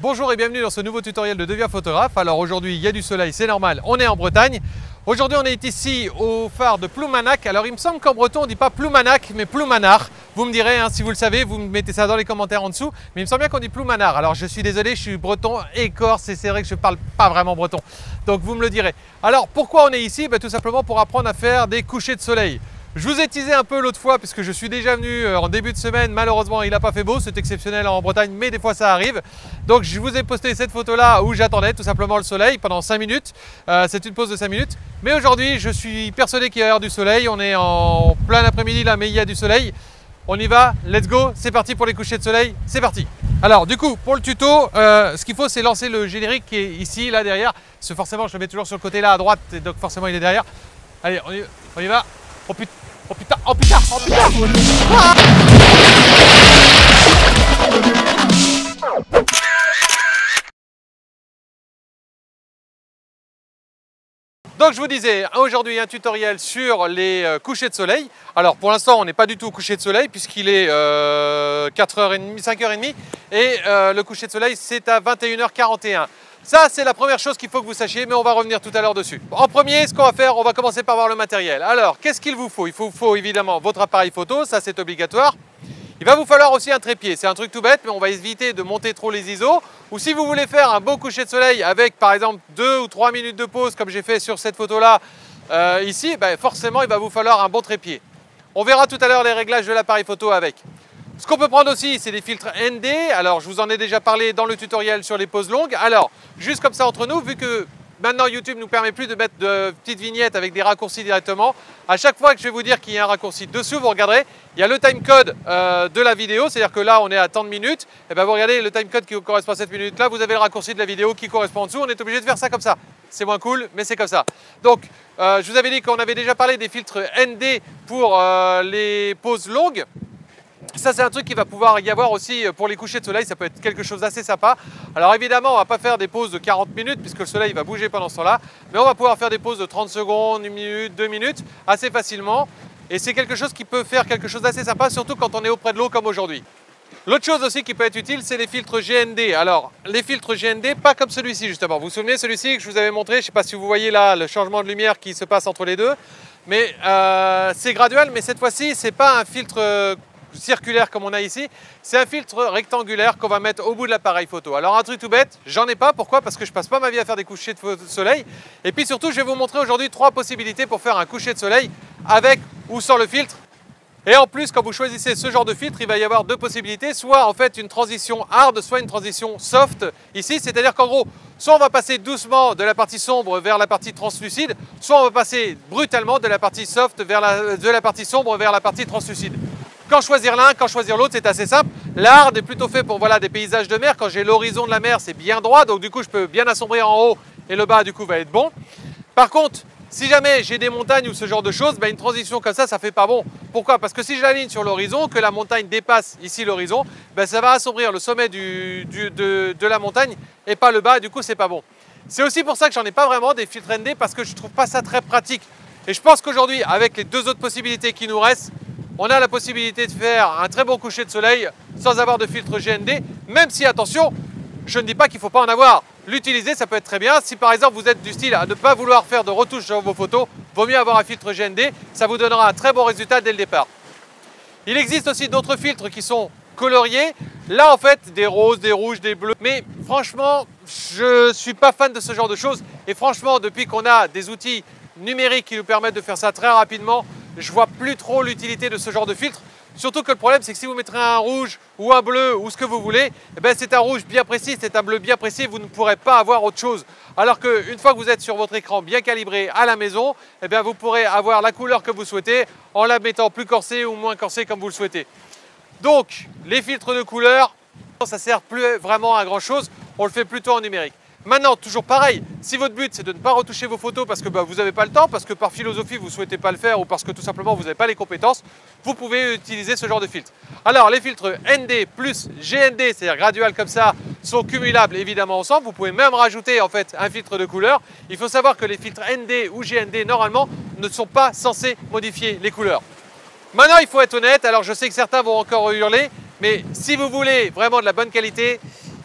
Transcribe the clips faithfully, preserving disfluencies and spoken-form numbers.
Bonjour et bienvenue dans ce nouveau tutoriel de Deviens photographe. Alors aujourd'hui il y a du soleil, c'est normal, on est en Bretagne. Aujourd'hui on est ici au phare de Ploumanac. Alors il me semble qu'en breton on ne dit pas Ploumanac mais Ploumanard. Vous me direz hein, si vous le savez, vous me mettez ça dans les commentaires en dessous. Mais il me semble bien qu'on dit Ploumanard. Alors je suis désolé, je suis breton et corse et c'est vrai que je ne parle pas vraiment breton. Donc vous me le direz. Alors pourquoi on est ici? Ben, tout simplement pour apprendre à faire des couchers de soleil. Je vous ai teasé un peu l'autre fois puisque je suis déjà venu en début de semaine. Malheureusement, il n'a pas fait beau, c'est exceptionnel en Bretagne, mais des fois ça arrive. Donc je vous ai posté cette photo-là où j'attendais tout simplement le soleil pendant cinq minutes. Euh, c'est une pause de cinq minutes. Mais aujourd'hui, je suis persuadé qu'il va y avoir du soleil. On est en plein après-midi là, mais il y a du soleil. On y va, let's go, c'est parti pour les couchers de soleil, c'est parti. Alors du coup, pour le tuto, euh, ce qu'il faut c'est lancer le générique qui est ici, là derrière. Parce que forcément, je le mets toujours sur le côté là à droite, et donc forcément il est derrière. Allez, on y, on y va. Oh putain, oh putain, oh putain, oh putain ah Donc je vous disais, aujourd'hui un tutoriel sur les euh, couchers de soleil. Alors pour l'instant on n'est pas du tout au coucher de soleil puisqu'il est euh, quatre heures trente, cinq heures trente et euh, le coucher de soleil c'est à vingt et une heures quarante et un. Ça c'est la première chose qu'il faut que vous sachiez, mais on va revenir tout à l'heure dessus. En premier, ce qu'on va faire, on va commencer par voir le matériel. Alors qu'est-ce qu'il vous faut? Il vous faut évidemment votre appareil photo, ça c'est obligatoire. Il va vous falloir aussi un trépied, c'est un truc tout bête mais on va éviter de monter trop les I S O. Ou si vous voulez faire un beau coucher de soleil avec par exemple deux ou trois minutes de pause comme j'ai fait sur cette photo là euh, ici, ben forcément il va vous falloir un bon trépied. On verra tout à l'heure les réglages de l'appareil photo avec. Ce qu'on peut prendre aussi c'est des filtres N D, alors je vous en ai déjà parlé dans le tutoriel sur les pauses longues. Alors juste comme ça entre nous, vu que maintenant YouTube ne nous permet plus de mettre de petites vignettes avec des raccourcis directement. À chaque fois que je vais vous dire qu'il y a un raccourci dessous, vous regarderez, il y a le timecode euh, de la vidéo, c'est-à-dire que là on est à tant de minutes, et bien vous regardez le timecode qui correspond à cette minute là, vous avez le raccourci de la vidéo qui correspond en dessous, on est obligé de faire ça comme ça. C'est moins cool, mais c'est comme ça. Donc euh, je vous avais dit qu'on avait déjà parlé des filtres N D pour euh, les pauses longues. Ça c'est un truc qui va pouvoir y avoir aussi pour les couchers de soleil, ça peut être quelque chose d'assez sympa. Alors évidemment on ne va pas faire des pauses de quarante minutes puisque le soleil va bouger pendant ce temps là, mais on va pouvoir faire des pauses de trente secondes, une minute, deux minutes assez facilement. Et c'est quelque chose qui peut faire quelque chose d'assez sympa, surtout quand on est auprès de l'eau comme aujourd'hui. L'autre chose aussi qui peut être utile, c'est les filtres G N D. Alors, les filtres G N D, pas comme celui-ci justement. Vous vous souvenez, celui-ci que je vous avais montré, je ne sais pas si vous voyez là le changement de lumière qui se passe entre les deux. Mais euh, c'est graduel, mais cette fois-ci, ce n'est pas un filtre euh, circulaire comme on a ici, c'est un filtre rectangulaire qu'on va mettre au bout de l'appareil photo. Alors un truc tout bête, j'en ai pas, pourquoi? Parce que je passe pas ma vie à faire des couchers de soleil. Et puis surtout, je vais vous montrer aujourd'hui trois possibilités pour faire un coucher de soleil avec ou sans le filtre. Et en plus, quand vous choisissez ce genre de filtre, il va y avoir deux possibilités, soit en fait une transition hard, soit une transition soft ici, c'est-à-dire qu'en gros, soit on va passer doucement de la partie sombre vers la partie translucide, soit on va passer brutalement de la partie soft vers la, de la partie sombre vers la partie translucide. Quand choisir l'un, quand choisir l'autre, c'est assez simple. L'hard est plutôt fait pour voilà, des paysages de mer. Quand j'ai l'horizon de la mer, c'est bien droit, donc du coup, je peux bien assombrir en haut et le bas, du coup, va être bon. Par contre, si jamais j'ai des montagnes ou ce genre de choses, ben une transition comme ça, ça fait pas bon. Pourquoi? Parce que si je l'aligne sur l'horizon, que la montagne dépasse ici l'horizon, ben ça va assombrir le sommet du, du, de, de la montagne et pas le bas, et du coup, c'est pas bon. C'est aussi pour ça que j'en ai pas vraiment des filtres N D parce que je trouve pas ça très pratique. Et je pense qu'aujourd'hui, avec les deux autres possibilités qui nous restent, on a la possibilité de faire un très bon coucher de soleil sans avoir de filtre G N D, même si, attention, je ne dis pas qu'il ne faut pas en avoir. L'utiliser, ça peut être très bien. Si par exemple vous êtes du style à ne pas vouloir faire de retouches sur vos photos, vaut mieux avoir un filtre G N D, ça vous donnera un très bon résultat dès le départ. Il existe aussi d'autres filtres qui sont coloriés. Là en fait, des roses, des rouges, des bleus. Mais franchement, je ne suis pas fan de ce genre de choses. Et franchement, depuis qu'on a des outils numériques qui nous permettent de faire ça très rapidement, je vois plus trop l'utilité de ce genre de filtre. Surtout que le problème, c'est que si vous mettrez un rouge ou un bleu ou ce que vous voulez, eh ben c'est un rouge bien précis, c'est un bleu bien précis, vous ne pourrez pas avoir autre chose. Alors qu'une fois que vous êtes sur votre écran bien calibré à la maison, eh bien vous pourrez avoir la couleur que vous souhaitez en la mettant plus corsée ou moins corsée comme vous le souhaitez. Donc, les filtres de couleur, ça ne sert plus vraiment à grand chose, on le fait plutôt en numérique. Maintenant, toujours pareil, si votre but c'est de ne pas retoucher vos photos parce que bah, vous n'avez pas le temps, parce que par philosophie vous ne souhaitez pas le faire ou parce que tout simplement vous n'avez pas les compétences, vous pouvez utiliser ce genre de filtre. Alors les filtres N D plus G N D, c'est-à-dire gradual comme ça, sont cumulables évidemment ensemble. Vous pouvez même rajouter en fait un filtre de couleur. Il faut savoir que les filtres N D ou G N D normalement ne sont pas censés modifier les couleurs. Maintenant il faut être honnête, alors je sais que certains vont encore hurler, mais si vous voulez vraiment de la bonne qualité,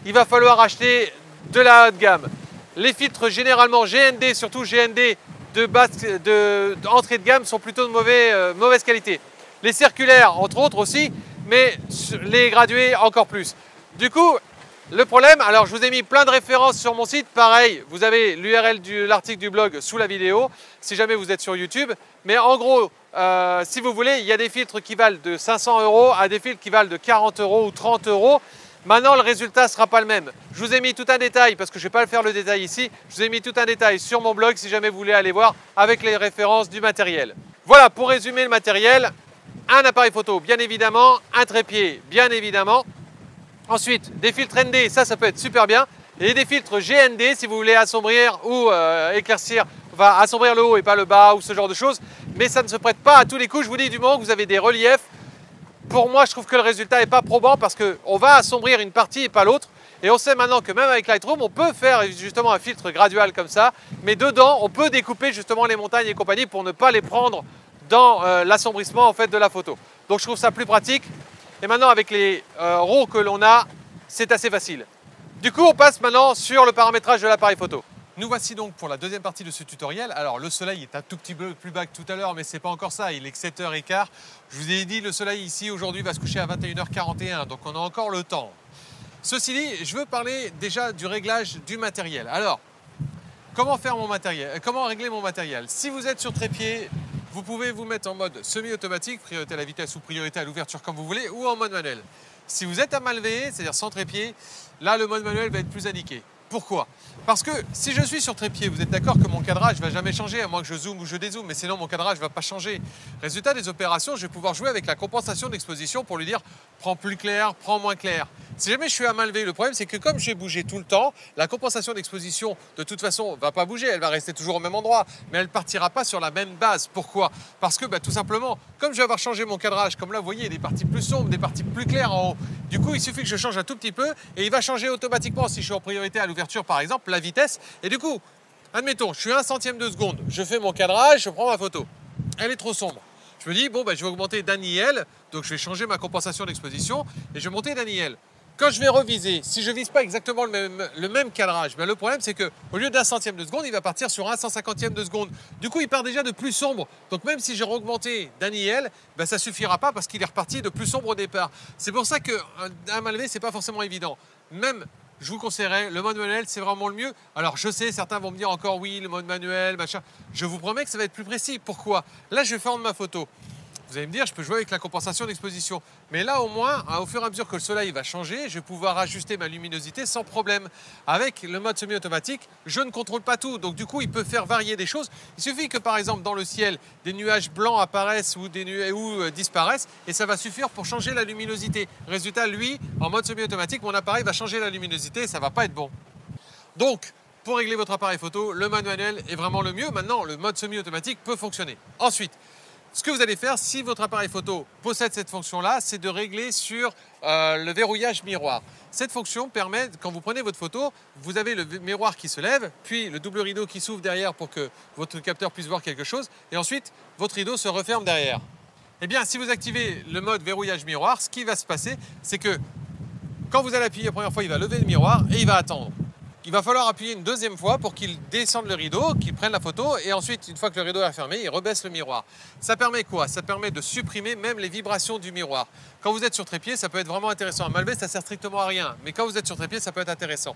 il va falloir acheter de la haute gamme. Les filtres généralement G N D, surtout G N D de basse, de, d'entrée de gamme, sont plutôt de mauvais, euh, mauvaise qualité. Les circulaires, entre autres aussi, mais les gradués encore plus. Du coup, le problème, alors je vous ai mis plein de références sur mon site, pareil, vous avez l'U R L de l'article du blog sous la vidéo, si jamais vous êtes sur YouTube. Mais en gros, euh, si vous voulez, il y a des filtres qui valent de cinq cents euros à des filtres qui valent de quarante euros ou trente euros. Maintenant, le résultat ne sera pas le même. Je vous ai mis tout un détail, parce que je ne vais pas le faire le détail ici, je vous ai mis tout un détail sur mon blog si jamais vous voulez aller voir avec les références du matériel. Voilà, pour résumer le matériel, un appareil photo, bien évidemment, un trépied, bien évidemment. Ensuite, des filtres N D, ça, ça peut être super bien. Et des filtres G N D si vous voulez assombrir ou euh, éclaircir, enfin assombrir le haut et pas le bas ou ce genre de choses. Mais ça ne se prête pas à tous les coups. Je vous dis, du moment que vous avez des reliefs, pour moi, je trouve que le résultat n'est pas probant parce qu'on va assombrir une partie et pas l'autre. Et on sait maintenant que même avec Lightroom, on peut faire justement un filtre gradual comme ça. Mais dedans, on peut découper justement les montagnes et compagnie pour ne pas les prendre dans euh, l'assombrissement en fait, de la photo. Donc je trouve ça plus pratique. Et maintenant, avec les euh, R A W que l'on a, c'est assez facile. Du coup, on passe maintenant sur le paramétrage de l'appareil photo. Nous voici donc pour la deuxième partie de ce tutoriel. Alors, le soleil est un tout petit peu plus bas que tout à l'heure, mais ce n'est pas encore ça. Il est que sept heures quinze. Je vous ai dit, le soleil ici, aujourd'hui, va se coucher à vingt et une heures quarante et un. Donc, on a encore le temps. Ceci dit, je veux parler déjà du réglage du matériel. Alors, comment faire mon matériel? Comment régler mon matériel? Si vous êtes sur trépied, vous pouvez vous mettre en mode semi-automatique, priorité à la vitesse ou priorité à l'ouverture comme vous voulez, ou en mode manuel. Si vous êtes à main levée, c'est-à-dire sans trépied, là le mode manuel va être plus indiqué. Pourquoi? Parce que si je suis sur trépied, vous êtes d'accord que mon cadrage ne va jamais changer, à moins que je zoome ou je dézoome, mais sinon mon cadrage ne va pas changer. Résultat des opérations, je vais pouvoir jouer avec la compensation d'exposition pour lui dire prends plus clair, prends moins clair. Si jamais je suis à main levée, le problème c'est que comme je vais bouger tout le temps, la compensation d'exposition de toute façon ne va pas bouger, elle va rester toujours au même endroit, mais elle ne partira pas sur la même base. Pourquoi? Parce que bah, tout simplement, comme je vais avoir changé mon cadrage, comme là vous voyez, il y a des parties plus sombres, des parties plus claires en haut. Du coup, il suffit que je change un tout petit peu et il va changer automatiquement si je suis en priorité à l'ouverture par exemple, la vitesse. Et du coup, admettons, je suis à un centième de seconde, je fais mon cadrage, je prends ma photo. Elle est trop sombre. Je me dis, bon, bah, je vais augmenter d'un I L, donc je vais changer ma compensation d'exposition et je vais monter d'un I L. Quand je vais reviser, si je ne vise pas exactement le même, le même cadrage, ben le problème c'est qu'au lieu d'un centième de seconde, il va partir sur un cent cinquantième de seconde. Du coup, il part déjà de plus sombre. Donc même si j'ai augmenté d'un I L, ben ça ne suffira pas parce qu'il est reparti de plus sombre au départ. C'est pour ça qu'à main levée, ce n'est pas forcément évident. Même, je vous conseillerais, le mode manuel, c'est vraiment le mieux. Alors je sais, certains vont me dire encore oui, le mode manuel, machin. Je vous promets que ça va être plus précis. Pourquoi? Là, je vais fendre ma photo. Vous allez me dire, je peux jouer avec la compensation d'exposition. Mais là, au moins, au fur et à mesure que le soleil va changer, je vais pouvoir ajuster ma luminosité sans problème. Avec le mode semi-automatique, je ne contrôle pas tout. Donc, du coup, il peut faire varier des choses. Il suffit que, par exemple, dans le ciel, des nuages blancs apparaissent ou, des nu ou euh, disparaissent. Et ça va suffire pour changer la luminosité. Résultat, lui, en mode semi-automatique, mon appareil va changer la luminosité et ça ne va pas être bon. Donc, pour régler votre appareil photo, le mode manuel est vraiment le mieux. Maintenant, le mode semi-automatique peut fonctionner. Ensuite, ce que vous allez faire, si votre appareil photo possède cette fonction-là, c'est de régler sur euh, le verrouillage miroir. Cette fonction permet, quand vous prenez votre photo, vous avez le miroir qui se lève, puis le double rideau qui s'ouvre derrière pour que votre capteur puisse voir quelque chose, et ensuite, votre rideau se referme derrière. Eh bien, si vous activez le mode verrouillage miroir, ce qui va se passer, c'est que quand vous allez appuyer la première fois, il va lever le miroir et il va attendre. Il va falloir appuyer une deuxième fois pour qu'il descende le rideau, qu'il prenne la photo et ensuite, une fois que le rideau est fermé, il rebaisse le miroir. Ça permet quoi? Ça permet de supprimer même les vibrations du miroir. Quand vous êtes sur trépied, ça peut être vraiment intéressant. À main levée, ça sert strictement à rien, mais quand vous êtes sur trépied, ça peut être intéressant.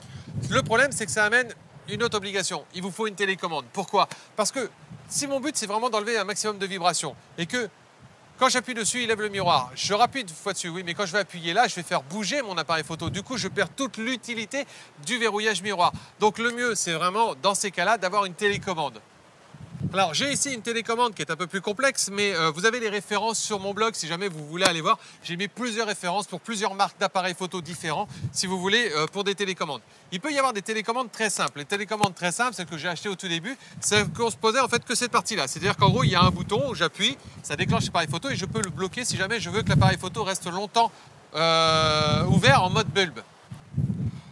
Le problème, c'est que ça amène une autre obligation. Il vous faut une télécommande. Pourquoi? Parce que si mon but, c'est vraiment d'enlever un maximum de vibrations et que quand j'appuie dessus, il lève le miroir. Je rappuie une fois dessus, oui, mais quand je vais appuyer là, je vais faire bouger mon appareil photo. Du coup, je perds toute l'utilité du verrouillage miroir. Donc le mieux, c'est vraiment, dans ces cas-là, d'avoir une télécommande. Alors, j'ai ici une télécommande qui est un peu plus complexe, mais euh, vous avez les références sur mon blog si jamais vous voulez aller voir. J'ai mis plusieurs références pour plusieurs marques d'appareils photo différents, si vous voulez, euh, pour des télécommandes. Il peut y avoir des télécommandes très simples. Les télécommandes très simples, celles que j'ai achetées au tout début, c'est qu'on se posait en fait que cette partie-là. C'est-à-dire qu'en gros, il y a un bouton, j'appuie, ça déclenche l'appareil photo et je peux le bloquer si jamais je veux que l'appareil photo reste longtemps euh, ouvert en mode bulbe.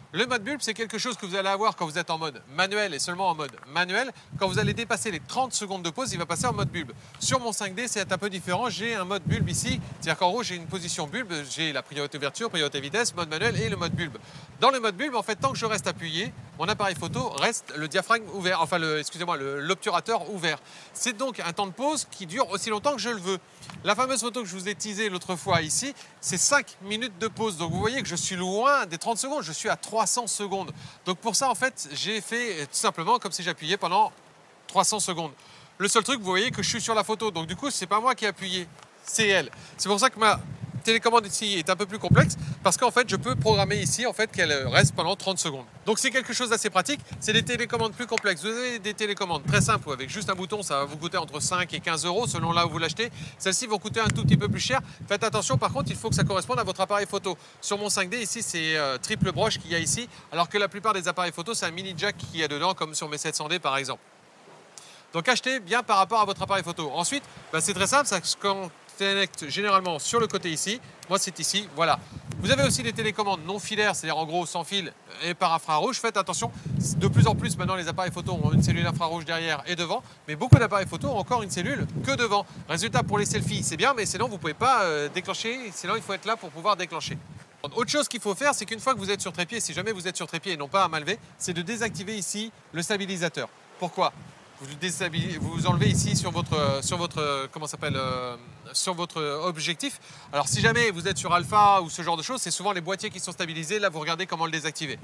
Le mode bulbe, c'est quelque chose que vous allez avoir quand vous êtes en mode manuel et seulement en mode manuel. Quand vous allez dépasser les trente secondes de pause, il va passer en mode bulbe. Sur mon cinq D, c'est un peu différent. J'ai un mode bulbe ici. C'est-à-dire qu'en gros, j'ai une position bulbe. J'ai la priorité ouverture, priorité vitesse, mode manuel et le mode bulbe. Dans le mode bulbe, en fait, tant que je reste appuyé, mon appareil photo reste le diaphragme ouvert. Enfin, le, excusez-moi, l'obturateur ouvert. C'est donc un temps de pause qui dure aussi longtemps que je le veux. La fameuse photo que je vous ai teasée l'autre fois ici, c'est cinq minutes de pause. Donc vous voyez que je suis loin des trente secondes. Je suis à trois cents secondes. Donc pour ça, en fait, j'ai fait tout simplement comme si j'appuyais pendant trois cents secondes. Le seul truc, vous voyez que je suis sur la photo. Donc du coup, c'est pas moi qui ai appuyé, c'est elle. C'est pour ça que ma télécommande ici est un peu plus complexe parce qu'en fait, je peux programmer ici en fait qu'elle reste pendant trente secondes. Donc c'est quelque chose d'assez pratique. C'est des télécommandes plus complexes. Vous avez des télécommandes très simples avec juste un bouton, ça va vous coûter entre cinq et quinze euros selon là où vous l'achetez. Celles-ci vont coûter un tout petit peu plus cher. Faites attention, par contre, il faut que ça corresponde à votre appareil photo. Sur mon cinq D ici, c'est euh, triple broche qu'il y a ici, alors que la plupart des appareils photo, c'est un mini jack qu'il y a dedans, comme sur mes sept cents D par exemple. Donc achetez bien par rapport à votre appareil photo. Ensuite, bah, c'est très simple, ça se connecte généralement sur le côté ici. Moi, c'est ici, voilà. Vous avez aussi des télécommandes non filaires, c'est-à-dire en gros sans fil et par infrarouge. Faites attention, de plus en plus maintenant les appareils photo ont une cellule infrarouge derrière et devant, mais beaucoup d'appareils photo ont encore une cellule que devant. Résultat, pour les selfies, c'est bien, mais sinon vous ne pouvez pas euh, déclencher, sinon il faut être là pour pouvoir déclencher. Autre chose qu'il faut faire, c'est qu'une fois que vous êtes sur trépied, si jamais vous êtes sur trépied et non pas à main levée, c'est de désactiver ici le stabilisateur. Pourquoi ? Vous, vous enlevez ici sur votre, sur votre, comment s'appelle, euh, sur votre objectif. Alors si jamais vous êtes sur alpha ou ce genre de choses, c'est souvent les boîtiers qui sont stabilisés. Là, vous regardez comment le désactiver.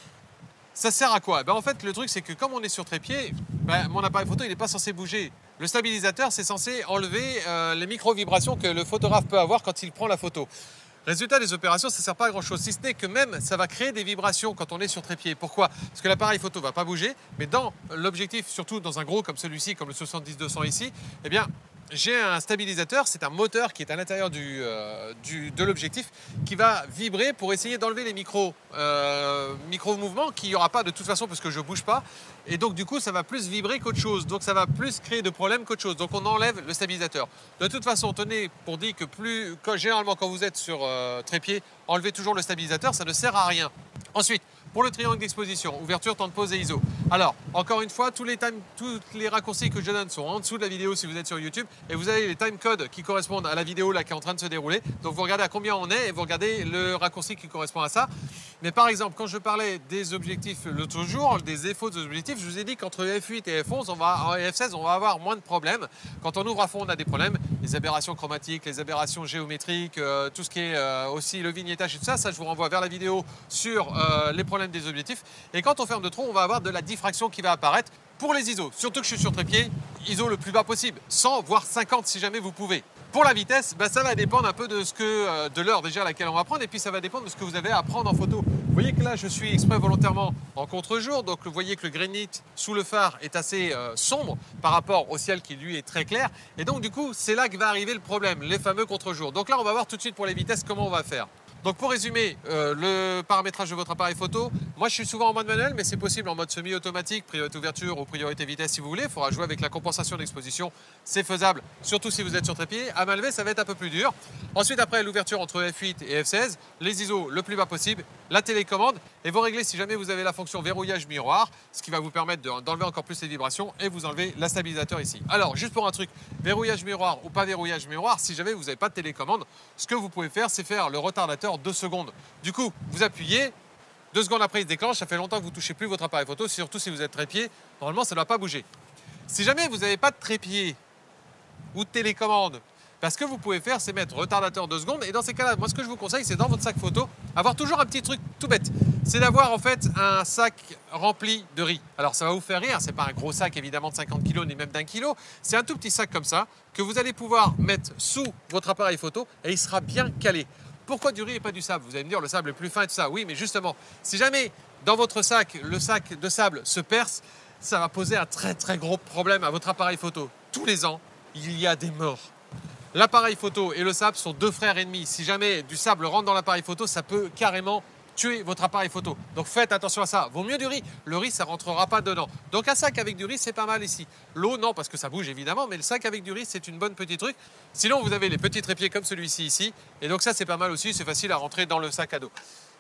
Ça sert à quoi? Ben, en fait, le truc, c'est que comme on est sur trépied, ben, mon appareil photo, il n'est pas censé bouger. Le stabilisateur, c'est censé enlever euh, les micro-vibrations que le photographe peut avoir quand il prend la photo. Résultat des opérations, ça ne sert pas à grand chose, si ce n'est que même ça va créer des vibrations quand on est sur trépied. Pourquoi? Parce que l'appareil photo ne va pas bouger, mais dans l'objectif, surtout dans un gros comme celui-ci, comme le soixante-dix deux cents ici, eh bien, j'ai un stabilisateur, c'est un moteur qui est à l'intérieur du, euh, du, de l'objectif qui va vibrer pour essayer d'enlever les micro, euh, micro-mouvements qu'il n'y aura pas de toute façon parce que je ne bouge pas. Et donc du coup, ça va plus vibrer qu'autre chose. Donc ça va plus créer de problèmes qu'autre chose. Donc on enlève le stabilisateur. De toute façon, tenez pour dire que plus, quand, généralement quand vous êtes sur euh, trépied, enlevez toujours le stabilisateur, ça ne sert à rien. Ensuite, pour le triangle d'exposition, ouverture, temps de pause et I S O. Alors, encore une fois, tous les, time, tous les raccourcis que je donne sont en dessous de la vidéo si vous êtes sur YouTube. Et vous avez les time codes qui correspondent à la vidéo là, qui est en train de se dérouler. Donc vous regardez à combien on est et vous regardez le raccourci qui correspond à ça. Mais par exemple, quand je parlais des objectifs l'autre jour, des défauts des objectifs, je vous ai dit qu'entre F huit et F onze on va, et F seize, on va avoir moins de problèmes. Quand on ouvre à fond, on a des problèmes. Les aberrations chromatiques, les aberrations géométriques, euh, tout ce qui est euh, aussi le vignettage et tout ça, ça je vous renvoie vers la vidéo sur euh, les problèmes des objectifs. Et quand on ferme de trop, on va avoir de la diffraction qui va apparaître pour les I S O. Surtout que je suis sur trépied, I S O le plus bas possible, cent voire cinquante si jamais vous pouvez. Pour la vitesse, bah, ça va dépendre un peu de, ce que, de l'heure déjà à laquelle on va prendre et puis ça va dépendre de ce que vous avez à prendre en photo. Vous voyez que là je suis exprès volontairement en contre-jour, donc vous voyez que le grénite sous le phare est assez euh, sombre par rapport au ciel qui lui est très clair. Et donc du coup c'est là que va arriver le problème, les fameux contre-jours. Donc là on va voir tout de suite pour les vitesses comment on va faire. Donc pour résumer, euh, le paramétrage de votre appareil photo, moi je suis souvent en mode manuel, mais c'est possible en mode semi-automatique, priorité ouverture ou priorité vitesse si vous voulez. Il faudra jouer avec la compensation d'exposition, c'est faisable, surtout si vous êtes sur trépied. À main levée, ça va être un peu plus dur. Ensuite, après l'ouverture entre F huit et F seize, les I S O le plus bas possible, la télécommande, et vous réglez si jamais vous avez la fonction verrouillage miroir, ce qui va vous permettre d'enlever encore plus les vibrations, et vous enlevez la stabilisateur ici. Alors, juste pour un truc, verrouillage miroir ou pas verrouillage miroir, si jamais vous n'avez pas de télécommande, ce que vous pouvez faire, c'est faire le retardateur deux secondes. Du coup, vous appuyez, deux secondes après il se déclenche, ça fait longtemps que vous ne touchez plus votre appareil photo, surtout si vous êtes trépied, normalement ça ne doit pas bouger. Si jamais vous n'avez pas de trépied ou de télécommande, ben, ce que vous pouvez faire, c'est mettre retardateur deux secondes, et dans ces cas-là, moi ce que je vous conseille, c'est dans votre sac photo, avoir toujours un petit truc tout bête, c'est d'avoir en fait un sac rempli de riz. Alors ça va vous faire rire, c'est pas un gros sac évidemment de cinquante kilos ni même d'un kilo, c'est un tout petit sac comme ça, que vous allez pouvoir mettre sous votre appareil photo, et il sera bien calé. Pourquoi du riz et pas du sable? Vous allez me dire le sable est plus fin et tout ça. Oui, mais justement, si jamais dans votre sac, le sac de sable se perce, ça va poser un très très gros problème à votre appareil photo. Tous les ans, il y a des morts. L'appareil photo et le sable sont deux frères ennemis. Si jamais du sable rentre dans l'appareil photo, ça peut carrément tuer votre appareil photo. Donc faites attention à ça. Vaut mieux du riz. Le riz, ça rentrera pas dedans. Donc un sac avec du riz, c'est pas mal ici. L'eau, non, parce que ça bouge évidemment, mais le sac avec du riz, c'est une bonne petite truc. Sinon, vous avez les petits trépieds comme celui-ci ici. Et donc ça, c'est pas mal aussi. C'est facile à rentrer dans le sac à dos.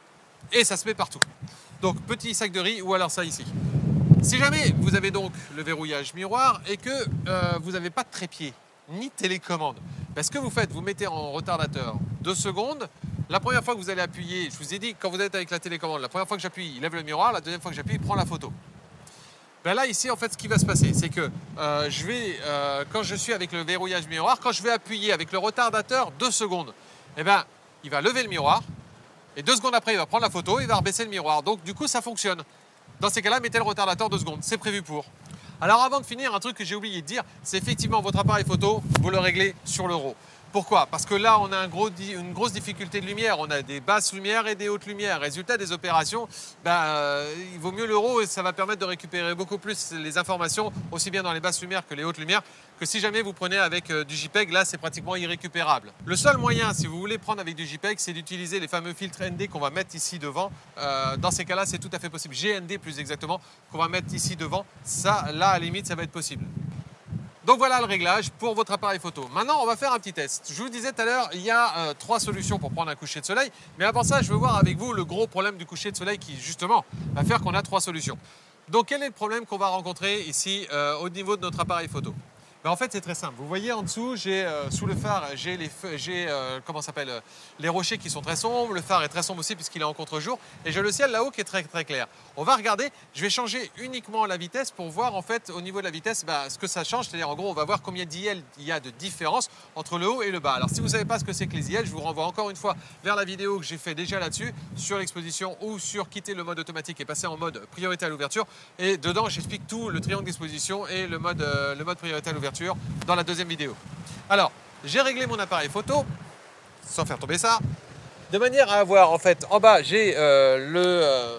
et ça se met partout. Donc petit sac de riz ou alors ça ici. Si jamais vous avez donc le verrouillage miroir et que euh, vous n'avez pas de trépied ni télécommande, ben ce que vous faites, vous mettez en retardateur deux secondes. La première fois que vous allez appuyer, je vous ai dit quand vous êtes avec la télécommande, la première fois que j'appuie, il lève le miroir, la deuxième fois que j'appuie, il prend la photo. Ben là ici en fait ce qui va se passer, c'est que euh, je vais, euh, quand je suis avec le verrouillage miroir, quand je vais appuyer avec le retardateur deux secondes, eh ben, il va lever le miroir et deux secondes après il va prendre la photo et il va rebaisser le miroir. Donc du coup ça fonctionne. Dans ces cas-là, mettez le retardateur deux secondes, c'est prévu pour. Alors avant de finir, un truc que j'ai oublié de dire, c'est effectivement votre appareil photo, vous le réglez sur le RAW. Pourquoi? Parce que là, on a un gros, une grosse difficulté de lumière. On a des basses lumières et des hautes lumières. Résultat des opérations, ben, euh, il vaut mieux le RAW et ça va permettre de récupérer beaucoup plus les informations, aussi bien dans les basses lumières que les hautes lumières, que si jamais vous prenez avec euh, du JPEG, là, c'est pratiquement irrécupérable. Le seul moyen, si vous voulez prendre avec du JPEG, c'est d'utiliser les fameux filtres N D qu'on va mettre ici devant. Euh, dans ces cas-là, c'est tout à fait possible. G N D plus exactement, qu'on va mettre ici devant. Ça, là, à la limite, ça va être possible. Donc voilà le réglage pour votre appareil photo. Maintenant, on va faire un petit test. Je vous disais tout à l'heure, il y a euh, trois solutions pour prendre un coucher de soleil. Mais avant ça, je veux voir avec vous le gros problème du coucher de soleil qui, justement, va faire qu'on a trois solutions. Donc, quel est le problème qu'on va rencontrer ici euh, au niveau de notre appareil photo? Ben, en fait, c'est très simple. Vous voyez en dessous, j'ai euh, sous le phare, j'ai les, euh, comment s'appelle, euh, les rochers qui sont très sombres. Le phare est très sombre aussi puisqu'il est en contre-jour. Et j'ai le ciel là-haut qui est très très clair. On va regarder. Je vais changer uniquement la vitesse pour voir en fait au niveau de la vitesse ben, ce que ça change. C'est-à-dire en gros, on va voir combien d'I L il y a de différence entre le haut et le bas. Alors si vous ne savez pas ce que c'est que les I L, je vous renvoie encore une fois vers la vidéo que j'ai fait déjà là-dessus sur l'exposition ou sur quitter le mode automatique et passer en mode priorité à l'ouverture. Et dedans, j'explique tout le triangle d'exposition et le mode, euh, le mode priorité à l'ouverture dans la deuxième vidéo. Alors, j'ai réglé mon appareil photo, sans faire tomber ça, de manière à avoir, en fait, en bas, j'ai euh, le, euh,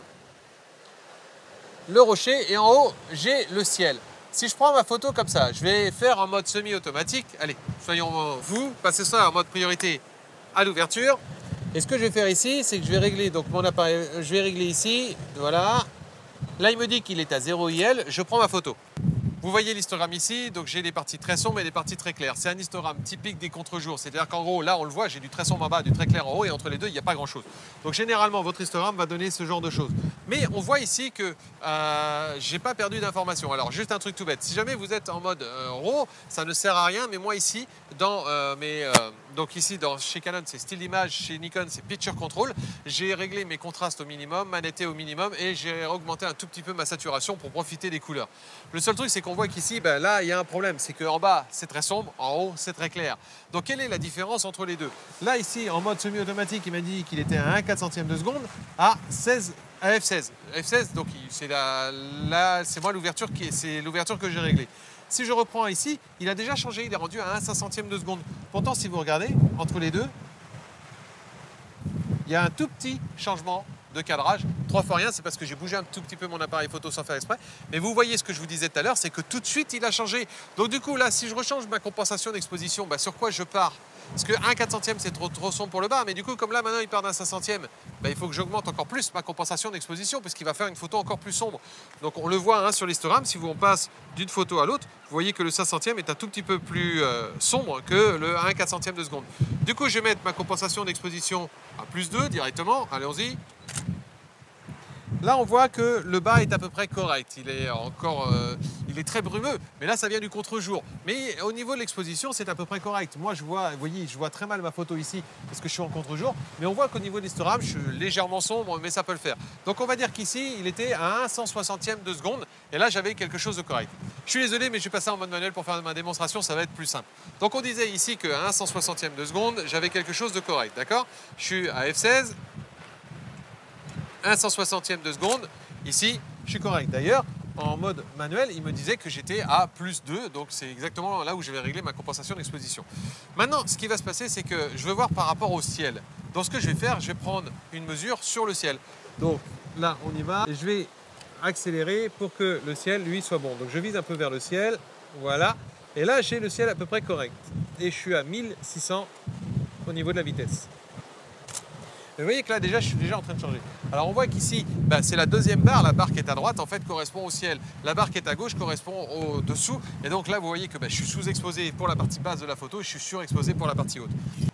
le rocher et en haut, j'ai le ciel. Si je prends ma photo comme ça, je vais faire en mode semi-automatique. Allez, soyons vous, passez ça en mode priorité à l'ouverture. Et ce que je vais faire ici, c'est que je vais régler donc mon appareil, je vais régler ici, voilà. Là, il me dit qu'il est à zéro I L, je prends ma photo. Vous voyez l'histogramme ici, donc j'ai des parties très sombres et des parties très claires. C'est un histogramme typique des contre-jours, c'est-à-dire qu'en gros, là on le voit, j'ai du très sombre en bas, du très clair en haut, et entre les deux, il n'y a pas grand-chose. Donc généralement, votre histogramme va donner ce genre de choses. Mais on voit ici que euh, j'ai pas perdu d'informations. Alors juste un truc tout bête, si jamais vous êtes en mode euh, RAW, ça ne sert à rien, mais moi ici, dans euh, mes... Euh, donc ici, dans, chez Canon, c'est Still Image, chez Nikon, c'est Picture Control. J'ai réglé mes contrastes au minimum, ma netteté au minimum, et j'ai augmenté un tout petit peu ma saturation pour profiter des couleurs. Le seul truc, c'est qu'on voit qu'ici, ben là, il y a un problème. C'est qu'en bas, c'est très sombre, en haut, c'est très clair. Donc, quelle est la différence entre les deux? Là, ici, en mode semi-automatique, il m'a dit qu'il était à un quatre centième de seconde à seize, à F seize. F seize, donc c'est la, la, c'est moi l'ouverture qui, c'est l'ouverture que j'ai réglée. Si je reprends ici, il a déjà changé, il est rendu à un cinq centième de seconde. Pourtant, si vous regardez, entre les deux, il y a un tout petit changement de cadrage. Trois fois rien, c'est parce que j'ai bougé un tout petit peu mon appareil photo sans faire exprès. Mais vous voyez ce que je vous disais tout à l'heure, c'est que tout de suite, il a changé. Donc du coup, là, si je rechange ma compensation d'exposition, bah, sur quoi je pars? Parce que un quatre centième, c'est trop, trop sombre pour le bas. Mais du coup, comme là, maintenant, il part d'un cinq centième, bah, il faut que j'augmente encore plus ma compensation d'exposition puisqu'il va faire une photo encore plus sombre. Donc on le voit hein, sur l'histogramme, si vous on passe d'une photo à l'autre, vous voyez que le cinq centième est un tout petit peu plus euh, sombre que le un quatre centième de seconde. Du coup, je vais mettre ma compensation d'exposition à plus deux directement. Allons-y. Là, on voit que le bas est à peu près correct. Il est encore, euh, il est très brumeux, mais là, ça vient du contre-jour. Mais au niveau de l'exposition, c'est à peu près correct. Moi, je vois, vous voyez, je vois très mal ma photo ici parce que je suis en contre-jour. Mais on voit qu'au niveau de l'histogramme, je suis légèrement sombre, mais ça peut le faire. Donc, on va dire qu'ici, il était à un cent soixantième de seconde. Et là, j'avais quelque chose de correct. Je suis désolé, mais je vais passer en mode manuel pour faire ma démonstration. Ça va être plus simple. Donc, on disait ici qu'à un cent soixantième de seconde, j'avais quelque chose de correct. D'accord? Je suis à F seize. un cent soixantième de seconde, ici, je suis correct. D'ailleurs, en mode manuel, il me disait que j'étais à plus deux, donc c'est exactement là où je vais régler ma compensation d'exposition. Maintenant, ce qui va se passer, c'est que je vais voir par rapport au ciel. Donc ce que je vais faire, je vais prendre une mesure sur le ciel. Donc là, on y va, et je vais accélérer pour que le ciel, lui, soit bon. Donc je vise un peu vers le ciel, voilà. Et là, j'ai le ciel à peu près correct. Et je suis à mille six cents au niveau de la vitesse. Mais vous voyez que là, déjà, je suis déjà en train de changer. Alors, on voit qu'ici, bah, c'est la deuxième barre. La barre qui est à droite, en fait, correspond au ciel. La barre qui est à gauche correspond au dessous. Et donc là, vous voyez que bah, je suis sous-exposé pour la partie basse de la photo et je suis surexposé pour la partie haute.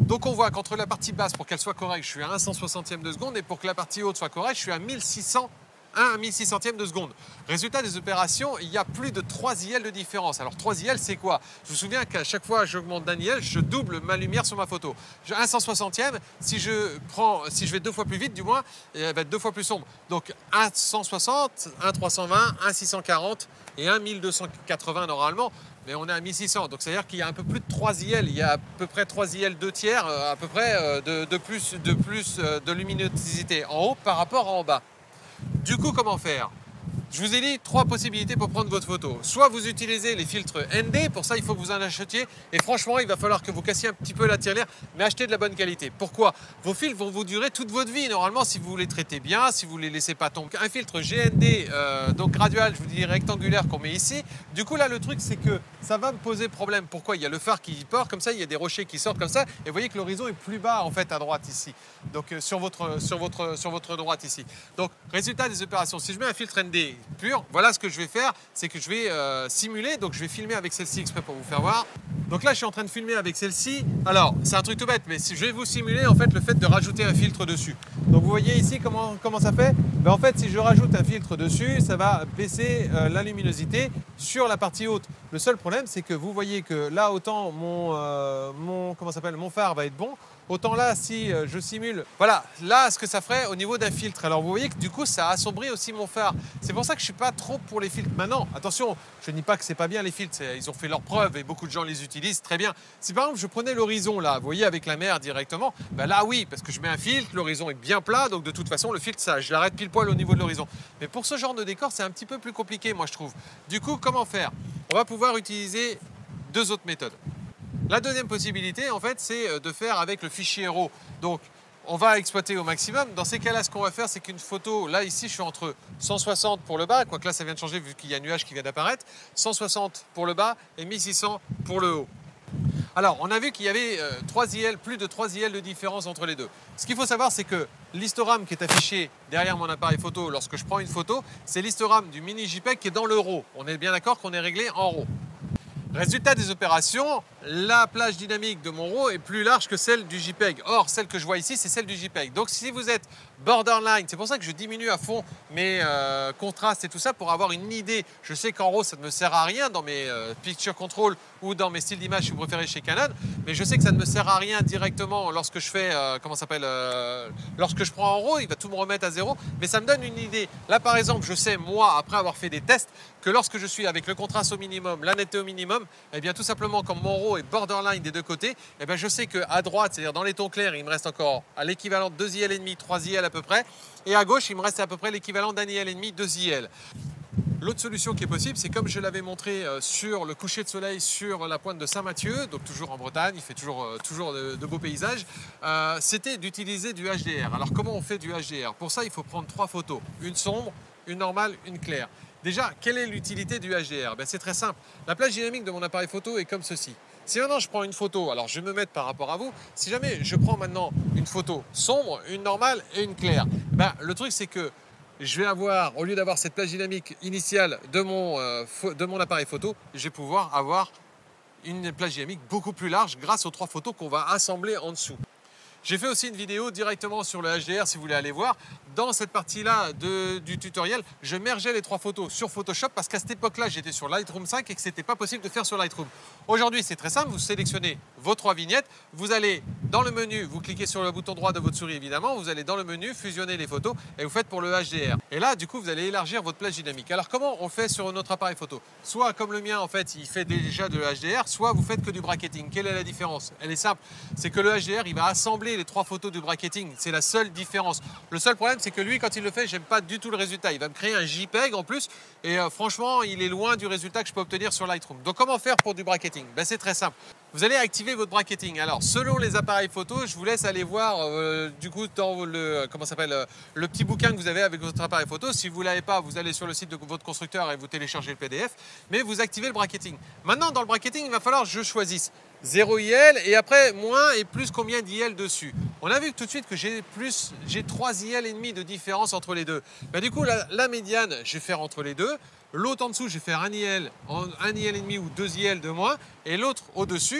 Donc on voit qu'entre la partie basse, pour qu'elle soit correcte, je suis à un cent soixantième de seconde, et pour que la partie haute soit correcte, je suis à mille six cents, un mille six centième de seconde. Résultat des opérations, il y a plus de trois I L de différence. Alors trois I L, c'est quoi? Je vous souviens qu'à chaque fois que j'augmente d'un I L, je double ma lumière sur ma photo. J'ai un cent soixantième, si je prends, si je vais deux fois plus vite, du moins, elle va être deux fois plus sombre. Donc un cent soixante, un trois cent vingt, un six cent quarante et un mille deux cent quatre-vingts normalement. Mais on est à mille six cents, donc c'est-à-dire qu'il y a un peu plus de trois I L, il y a à peu près trois I L deux tiers, à peu près de, de plus, de, plus de luminosité en haut par rapport à en bas. Du coup, comment faire? Je vous ai dit trois possibilités pour prendre votre photo. Soit vous utilisez les filtres N D, pour ça il faut que vous en achetiez. Et franchement, il va falloir que vous cassiez un petit peu la tirelire, mais achetez de la bonne qualité. Pourquoi? Vos fils vont vous durer toute votre vie, normalement, si vous les traitez bien, si vous ne les laissez pas tomber. Un filtre G N D, euh, donc gradual, je vous dis rectangulaire qu'on met ici. Du coup, là, le truc, c'est que ça va me poser problème. Pourquoi? Il y a le phare qui porte comme ça, il y a des rochers qui sortent comme ça. Et vous voyez que l'horizon est plus bas, en fait, à droite ici. Donc, euh, sur, votre, sur, votre, sur votre droite ici. Donc, résultat des opérations. Si je mets un filtre N D pur, voilà ce que je vais faire, c'est que je vais euh, simuler, donc je vais filmer avec celle-ci exprès pour vous faire voir. Donc là, je suis en train de filmer avec celle-ci. Alors, c'est un truc tout bête, mais si je vais vous simuler en fait le fait de rajouter un filtre dessus. Donc vous voyez ici comment, comment ça fait? Ben, en fait, si je rajoute un filtre dessus, ça va baisser euh, la luminosité sur la partie haute. Le seul problème, c'est que vous voyez que là, autant mon, euh, mon, comment ça s'appelle, mon phare va être bon, autant là, si je simule, voilà, là, ce que ça ferait au niveau d'un filtre. Alors, vous voyez que du coup, ça assombrit aussi mon phare. C'est pour ça que je ne suis pas trop pour les filtres. Maintenant, attention, je ne dis pas que c'est pas bien les filtres. Ils ont fait leurs preuves et beaucoup de gens les utilisent très bien. Si par exemple, je prenais l'horizon là, vous voyez, avec la mer directement, ben là, oui, parce que je mets un filtre, l'horizon est bien plat, donc de toute façon, le filtre, ça, je l'arrête pile poil au niveau de l'horizon. Mais pour ce genre de décor, c'est un petit peu plus compliqué, moi, je trouve. Du coup, comment faire? On va pouvoir utiliser deux autres méthodes. La deuxième possibilité, en fait, c'est de faire avec le fichier RAW. Donc, on va exploiter au maximum. Dans ces cas-là, ce qu'on va faire, c'est qu'une photo, là, ici, je suis entre cent soixante pour le bas, quoique là, ça vient de changer vu qu'il y a un nuage qui vient d'apparaître, cent soixante pour le bas et mille six cents pour le haut. Alors, on a vu qu'il y avait euh, trois I L, plus de trois I L de différence entre les deux. Ce qu'il faut savoir, c'est que l'histogramme qui est affiché derrière mon appareil photo lorsque je prends une photo, c'est l'histogramme du mini JPEG qui est dans le RAW. On est bien d'accord qu'on est réglé en RAW. Résultat des opérations, la plage dynamique de mon RAW est plus large que celle du JPEG. Or, celle que je vois ici, c'est celle du JPEG. Donc, si vous êtes borderline, c'est pour ça que je diminue à fond mes euh, contrastes et tout ça pour avoir une idée. Je sais qu'en RAW, ça ne me sert à rien dans mes euh, picture control ou dans mes styles d'image si vous préférez chez Canon, mais je sais que ça ne me sert à rien directement lorsque je fais, euh, comment ça s'appelle, euh, lorsque je prends en RAW, il va tout me remettre à zéro, mais ça me donne une idée. Là, par exemple, je sais, moi, après avoir fait des tests, que lorsque je suis avec le contraste au minimum, la netteté au minimum, eh bien, tout simplement, comme mon RAW est borderline des deux côtés, eh bien, je sais qu'à droite, c'est-à-dire dans les tons clairs, il me reste encore à l'équivalent de deux I L et demi, trois I L à peu près, et à gauche, il me reste à peu près l'équivalent d'un I L et demi, deux I L. L'autre solution qui est possible, c'est comme je l'avais montré sur le coucher de soleil sur la pointe de Saint-Mathieu, donc toujours en Bretagne, il fait toujours, toujours de, de beaux paysages, euh, c'était d'utiliser du H D R. Alors comment on fait du H D R? Pour ça, il faut prendre trois photos, une sombre, une normale, une claire. Déjà, quelle est l'utilité du H D R? Ben, c'est très simple. La plage dynamique de mon appareil photo est comme ceci. Si maintenant je prends une photo, alors je vais me mettre par rapport à vous, si jamais je prends maintenant une photo sombre, une normale et une claire, ben, le truc c'est que je vais avoir, au lieu d'avoir cette plage dynamique initiale de mon, euh, de mon appareil photo, je vais pouvoir avoir une plage dynamique beaucoup plus large grâce aux trois photos qu'on va assembler en dessous. J'ai fait aussi une vidéo directement sur le H D R si vous voulez aller voir. Dans cette partie-là du tutoriel, je mergeais les trois photos sur Photoshop parce qu'à cette époque-là, j'étais sur Lightroom cinq et que ce n'était pas possible de faire sur Lightroom. Aujourd'hui, c'est très simple. Vous sélectionnez vos trois vignettes. Vous allez dans le menu, vous cliquez sur le bouton droit de votre souris évidemment. Vous allez dans le menu, fusionner les photos et vous faites pour le H D R. Et là, du coup, vous allez élargir votre plage dynamique. Alors, comment on fait sur notre appareil photo? Soit comme le mien, en fait, il fait déjà de H D R, soit vous faites que du bracketing. Quelle est la différence? Elle est simple. C'est que le H D R, il va assembler les trois photos du bracketing. C'est la seule différence. Le seul problème, c'est que lui, quand il le fait, j'aime pas du tout le résultat. Il va me créer un JPEG en plus et euh, franchement, il est loin du résultat que je peux obtenir sur Lightroom. Donc, comment faire pour du bracketing? Ben, c'est très simple. Vous allez activer votre bracketing. Alors, selon les appareils photo, je vous laisse aller voir euh, du coup dans le comment s'appelle euh, le petit bouquin que vous avez avec votre appareil photo. Si vous l'avez pas, vous allez sur le site de votre constructeur et vous téléchargez le P D F. Mais vous activez le bracketing. Maintenant, dans le bracketing, il va falloir que je choisisse zéro I L et après moins et plus combien d'I L dessus. On a vu tout de suite que j'ai plus, j'ai trois I L et demi de différence entre les deux. Ben, du coup, la, la médiane, je vais faire entre les deux. L'autre en dessous, je vais faire un I L, un I L et demi ou deux I L de moins. Et l'autre au-dessus,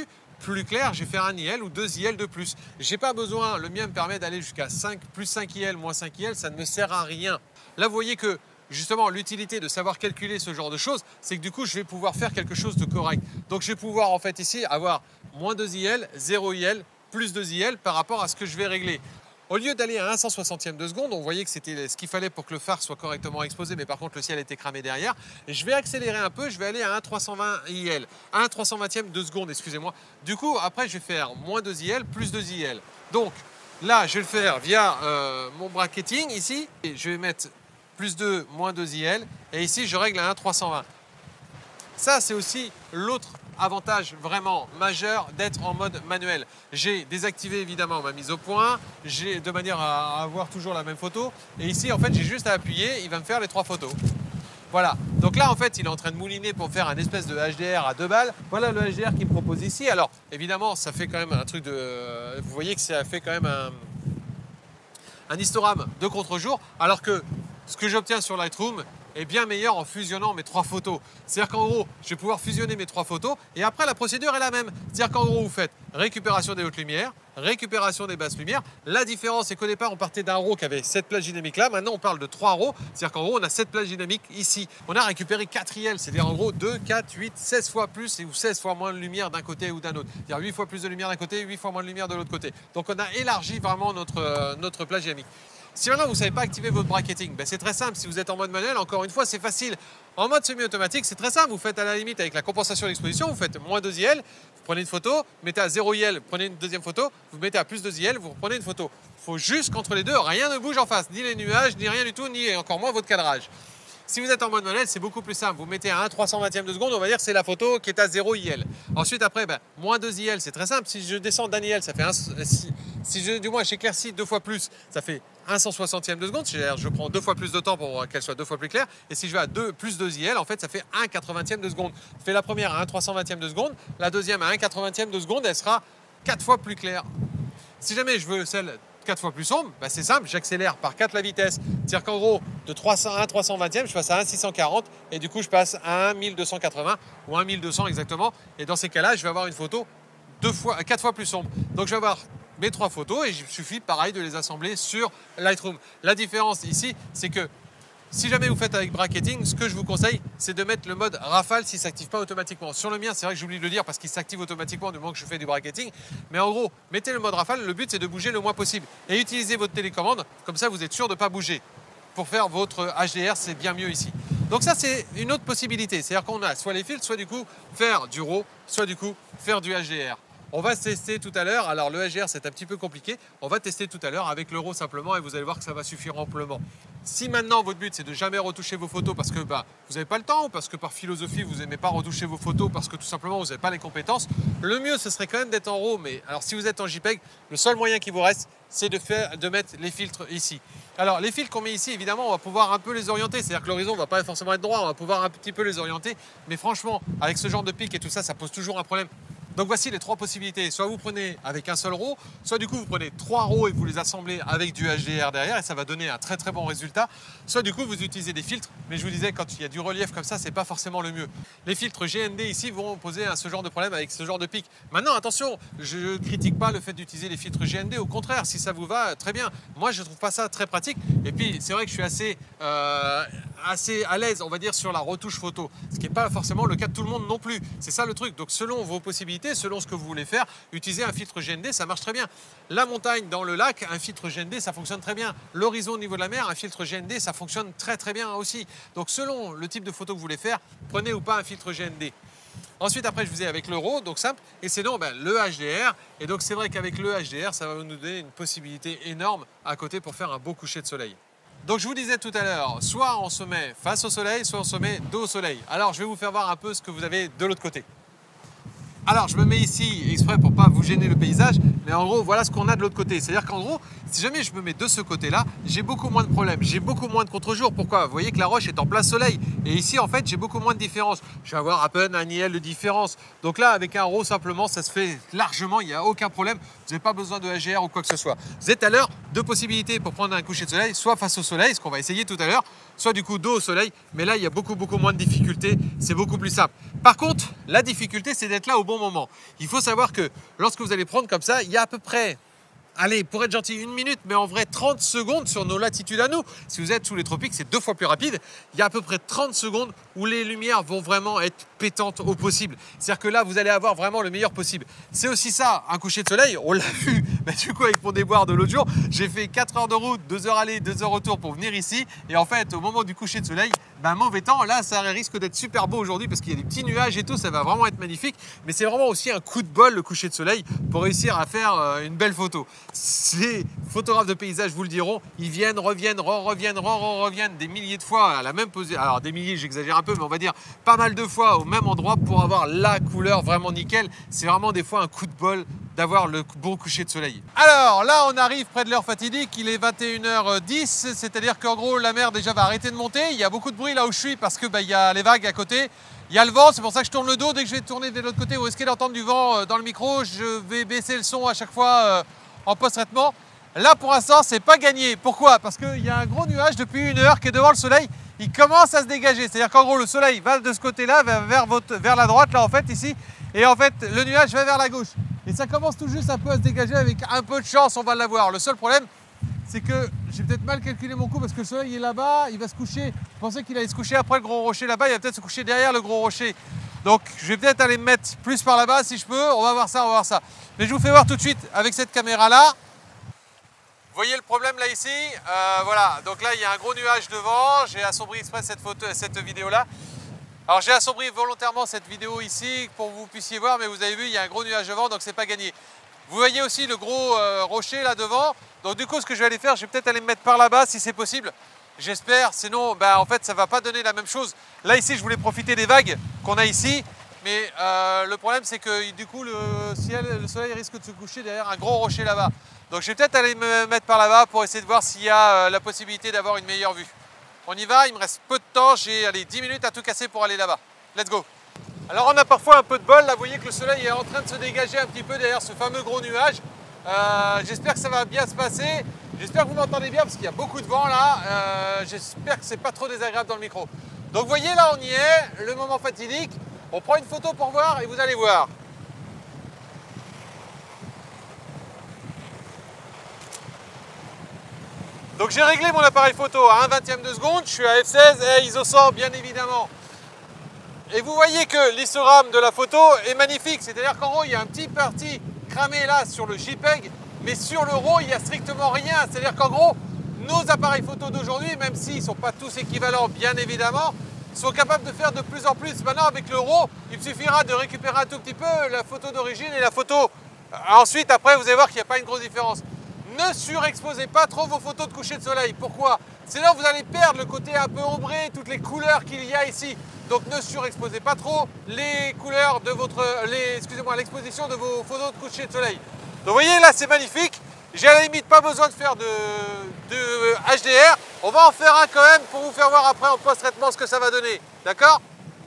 plus clair, je vais faire un I L ou deux I L de plus. J'ai pas besoin, le mien me permet d'aller jusqu'à cinq, plus cinq I L, moins cinq I L, ça ne me sert à rien. Là, vous voyez que justement, l'utilité de savoir calculer ce genre de choses, c'est que du coup, je vais pouvoir faire quelque chose de correct. Donc, je vais pouvoir en fait ici avoir moins deux I L, zéro I L, plus deux I L par rapport à ce que je vais régler. Au lieu d'aller à un cent soixantième de seconde, on voyait que c'était ce qu'il fallait pour que le phare soit correctement exposé, mais par contre le ciel était cramé derrière. Et je vais accélérer un peu, je vais aller à un trois cent vingt I L, un trois cent vingtième de seconde, excusez-moi. Du coup, après, je vais faire moins deux I L, plus deux I L. Donc là, je vais le faire via euh, mon bracketing ici. Et je vais mettre plus deux, moins deux I L. Et ici, je règle à un trois cent vingt. Ça, c'est aussi l'autre avantage vraiment majeur d'être en mode manuel. J'ai désactivé évidemment ma mise au point, j'ai de manière à avoir toujours la même photo. Et ici, en fait, j'ai juste à appuyer, il va me faire les trois photos. Voilà. Donc là, en fait, il est en train de mouliner pour faire un espèce de H D R à deux balles. Voilà le H D R qu'il me propose ici. Alors, évidemment, ça fait quand même un truc de... Vous voyez que ça fait quand même un, un histogramme de contre-jour, alors que ce que j'obtiens sur Lightroom est bien meilleur en fusionnant mes trois photos. C'est-à-dire qu'en gros, je vais pouvoir fusionner mes trois photos et après la procédure est la même. C'est-à-dire qu'en gros, vous faites récupération des hautes lumières, récupération des basses lumières. La différence, c'est qu'au départ, on partait d'un RAW qui avait cette plage dynamique là. Maintenant, on parle de trois RAW. C'est-à-dire qu'en gros, on a cette plage dynamique ici. On a récupéré quatre I L, c'est-à-dire en gros deux, quatre, huit, seize fois plus ou seize fois moins de lumière d'un côté ou d'un autre. C'est-à-dire huit fois plus de lumière d'un côté, huit fois moins de lumière de l'autre côté. Donc, on a élargi vraiment notre, euh, notre plage dynamique. Si maintenant vous ne savez pas activer votre bracketing, ben c'est très simple. Si vous êtes en mode manuel, encore une fois, c'est facile. En mode semi-automatique, c'est très simple. Vous faites à la limite avec la compensation d'exposition, vous faites moins deux I L, vous prenez une photo, vous mettez à zéro I L, vous prenez une deuxième photo, vous mettez à plus deux I L, vous reprenez une photo. Il faut juste qu'entre les deux, rien ne bouge en face, ni les nuages, ni rien du tout, ni encore moins votre cadrage. Si vous êtes en mode manuel, c'est beaucoup plus simple. Vous mettez à un trois cent vingtième de seconde, on va dire que c'est la photo qui est à zéro I L. Ensuite, après, ben, moins deux I L, c'est très simple. Si je descends d'un I L, ça fait un, si, si je, du moins j'éclaircis deux fois plus, ça fait un cent soixantième de seconde. C'est-à-dire je prends deux fois plus de temps pour qu'elle soit deux fois plus claire. Et si je vais à deux, plus deux I L, en fait, ça fait un quatre-vingtième de seconde. Je fais la première à un trois cent vingtième de seconde, la deuxième à un quatre-vingtième de seconde, elle sera quatre fois plus claire. Si jamais je veux celle quatre fois plus sombre, bah c'est simple, j'accélère par quatre la vitesse. C'est-à-dire qu'en gros, de trois cents à un trois cent vingtième, je passe à un six cent quarante et du coup, je passe à un mille deux cent quatre-vingts ou un mille deux cents exactement. Et dans ces cas-là, je vais avoir une photo deux fois, quatre fois plus sombre. Donc, je vais avoir mes trois photos et il suffit, pareil, de les assembler sur Lightroom. La différence ici, c'est que si jamais vous faites avec bracketing, ce que je vous conseille, c'est de mettre le mode rafale s'il ne s'active pas automatiquement. Sur le mien, c'est vrai que j'oublie de le dire parce qu'il s'active automatiquement du moment que je fais du bracketing. Mais en gros, mettez le mode rafale. Le but, c'est de bouger le moins possible. Et utilisez votre télécommande. Comme ça, vous êtes sûr de ne pas bouger. Pour faire votre H D R, c'est bien mieux ici. Donc ça, c'est une autre possibilité. C'est-à-dire qu'on a soit les filtres, soit du coup faire du RAW, soit du coup faire du H D R. On va tester tout à l'heure. Alors le H D R, c'est un petit peu compliqué. On va tester tout à l'heure avec le RAW simplement et vous allez voir que ça va suffire amplement. Si maintenant votre but c'est de jamais retoucher vos photos parce que bah, vous n'avez pas le temps ou parce que par philosophie vous n'aimez pas retoucher vos photos parce que tout simplement vous n'avez pas les compétences, le mieux ce serait quand même d'être en RAW. Mais alors si vous êtes en JPEG, le seul moyen qui vous reste c'est de, faire, de mettre les filtres ici. Alors les filtres qu'on met ici, évidemment, on va pouvoir un peu les orienter. C'est-à-dire que l'horizon ne va pas forcément être droit, on va pouvoir un petit peu les orienter. Mais franchement, avec ce genre de pic et tout ça, ça pose toujours un problème. Donc voici les trois possibilités. Soit vous prenez avec un seul RAW, soit du coup vous prenez trois RAW et vous les assemblez avec du H D R derrière et ça va donner un très très bon résultat. Soit du coup vous utilisez des filtres, mais je vous disais quand il y a du relief comme ça, c'est pas forcément le mieux. Les filtres G N D ici vont poser à ce genre de problème avec ce genre de pic. Maintenant attention, je ne critique pas le fait d'utiliser les filtres G N D, au contraire, si ça vous va, très bien. Moi je trouve pas ça très pratique et puis c'est vrai que je suis assez, euh, assez à l'aise, on va dire, sur la retouche photo, ce qui n'est pas forcément le cas de tout le monde non plus. C'est ça le truc. Donc selon vos possibilités, selon ce que vous voulez faire, utiliser un filtre G N D, ça marche très bien. La montagne dans le lac, un filtre G N D, ça fonctionne très bien. L'horizon au niveau de la mer, un filtre G N D, ça fonctionne très très bien aussi. Donc selon le type de photo que vous voulez faire, prenez ou pas un filtre G N D. Ensuite, après, je vous ai avec le RAW, donc simple, et sinon ben, le H D R. Et donc c'est vrai qu'avec le H D R, ça va nous donner une possibilité énorme à côté pour faire un beau coucher de soleil. Donc je vous disais tout à l'heure, soit on se met face au soleil, soit on se met dos au soleil. Alors je vais vous faire voir un peu ce que vous avez de l'autre côté. Alors je me mets ici exprès pour ne pas vous gêner le paysage, mais en gros, voilà ce qu'on a de l'autre côté. C'est-à-dire qu'en gros, si jamais je me mets de ce côté-là, j'ai beaucoup moins de problèmes, j'ai beaucoup moins de contre-jour. Pourquoi? Vous voyez que la roche est en plein soleil. Et ici, en fait, j'ai beaucoup moins de différence. Je vais avoir à peine un I L de différence. Donc là, avec un RAW, simplement, ça se fait largement, il n'y a aucun problème. Vous n'avez pas besoin de H D R ou quoi que ce soit. Vous êtes à l'heure, deux possibilités pour prendre un coucher de soleil, soit face au soleil, ce qu'on va essayer tout à l'heure, soit du coup dos au soleil. Mais là, il y a beaucoup, beaucoup moins de difficultés. C'est beaucoup plus simple. Par contre, la difficulté, c'est d'être là au bon moment. Il faut savoir que lorsque vous allez prendre comme ça, il y a à peu près, allez, pour être gentil, une minute, mais en vrai trente secondes sur nos latitudes à nous. Si vous êtes sous les tropiques, c'est deux fois plus rapide. Il y a à peu près trente secondes où les lumières vont vraiment être pétantes au possible. C'est-à-dire que là, vous allez avoir vraiment le meilleur possible. C'est aussi ça, un coucher de soleil. On l'a vu, bah, du coup, avec mon déboire de l'autre jour, j'ai fait quatre heures de route, deux heures aller, deux heures retour pour venir ici. Et en fait, au moment du coucher de soleil, bah, mauvais temps. Là, ça risque d'être super beau aujourd'hui parce qu'il y a des petits nuages et tout. Ça va vraiment être magnifique. Mais c'est vraiment aussi un coup de bol, le coucher de soleil, pour réussir à faire euh, une belle photo. Les photographes de paysage vous le diront, ils viennent, reviennent, reviennent, reviennent des milliers de fois à la même position. Alors des milliers, j'exagère un peu, mais on va dire pas mal de fois au même endroit pour avoir la couleur vraiment nickel. C'est vraiment des fois un coup de bol d'avoir le bon coucher de soleil. Alors là, on arrive près de l'heure fatidique, il est vingt et une heures dix, c'est-à-dire qu'en gros, la mer déjà va arrêter de monter. Il y a beaucoup de bruit là où je suis parce que bah, il y a les vagues à côté. Il y a le vent, c'est pour ça que je tourne le dos. Dès que je vais tourner de l'autre côté, vous risquez d'entendre du vent dans le micro. Je vais baisser le son à chaque fois euh, en post-traitement. Là, pour l'instant, c'est pas gagné. Pourquoi? Parce qu'il y a un gros nuage depuis une heure qui est devant le soleil. Il commence à se dégager. C'est-à-dire qu'en gros, le soleil va de ce côté-là, vers, vers, votre, vers la droite, là, en fait, ici. Et en fait, le nuage va vers la gauche. Et ça commence tout juste un peu à se dégager. Avec un peu de chance, on va l'avoir. Le seul problème, c'est que j'ai peut-être mal calculé mon coup parce que le soleil est là-bas. Il va se coucher. Je pensais qu'il allait se coucher après le gros rocher là-bas. Il va peut-être se coucher derrière le gros rocher. Donc, je vais peut-être aller me mettre plus par là-bas si je peux. On va voir ça, on va voir ça. Mais je vous fais voir tout de suite avec cette caméra-là. Vous voyez le problème là ici, euh, voilà, donc là il y a un gros nuage devant, j'ai assombri exprès cette, photo, cette vidéo là. Alors j'ai assombri volontairement cette vidéo ici pour que vous puissiez voir, mais vous avez vu il y a un gros nuage devant, donc c'est pas gagné. Vous voyez aussi le gros euh, rocher là devant, donc du coup ce que je vais aller faire, je vais peut-être aller me mettre par là-bas si c'est possible. J'espère, sinon bah, en fait ça va pas donner la même chose. Là ici je voulais profiter des vagues qu'on a ici, mais euh, le problème c'est que du coup le ciel, le soleil risque de se coucher derrière un gros rocher là-bas. Donc je vais peut-être aller me mettre par là-bas pour essayer de voir s'il y a la possibilité d'avoir une meilleure vue. On y va, il me reste peu de temps, j'ai dix minutes à tout casser pour aller là-bas. Let's go! Alors on a parfois un peu de bol, là vous voyez que le soleil est en train de se dégager un petit peu derrière ce fameux gros nuage. Euh, j'espère que ça va bien se passer, j'espère que vous m'entendez bien parce qu'il y a beaucoup de vent là, euh, j'espère que c'est pas trop désagréable dans le micro. Donc vous voyez là on y est, le moment fatidique, on prend une photo pour voir et vous allez voir. Donc j'ai réglé mon appareil photo à un vingtième de seconde, je suis à F seize et à I S O cent bien évidemment. Et vous voyez que l'histogramme de la photo est magnifique, c'est-à-dire qu'en gros il y a un petit parti cramé là sur le JPEG, mais sur le RAW il n'y a strictement rien, c'est-à-dire qu'en gros nos appareils photo d'aujourd'hui, même s'ils ne sont pas tous équivalents bien évidemment, sont capables de faire de plus en plus. Maintenant avec le RAW, il suffira de récupérer un tout petit peu la photo d'origine et la photo. Ensuite après vous allez voir qu'il n'y a pas une grosse différence. Ne surexposez pas trop vos photos de coucher de soleil. Pourquoi? Sinon vous allez perdre le côté un peu ombré, toutes les couleurs qu'il y a ici. Donc ne surexposez pas trop les couleurs de votre, les, excusez-moi, l'exposition de vos photos de coucher de soleil. Donc vous voyez là c'est magnifique. J'ai à la limite pas besoin de faire de, de H D R. On va en faire un quand même pour vous faire voir après en post-traitement ce que ça va donner. D'accord?